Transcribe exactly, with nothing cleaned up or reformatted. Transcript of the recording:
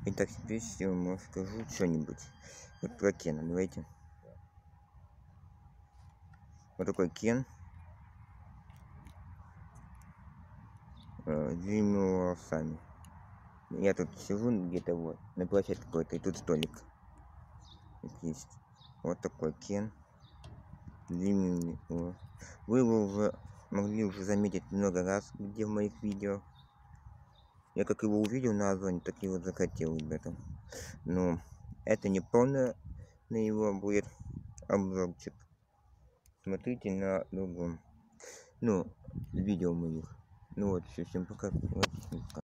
Итак, теперь я вам расскажу что-нибудь. Вот про Кена, давайте. Вот такой Кен. С длинными волосами. Я тут сижу где-то вот, на площадке какой-то, и тут столик. Вот есть. Вот такой Кен. Длинными. Вы его уже могли уже заметить много раз, где в моих видео. Я как его увидел на Озоне, так его захотел, ребята. Но это не полное на его будет обзорчик. Смотрите на другом. Ну, видео моих. Ну вот, все, всем пока.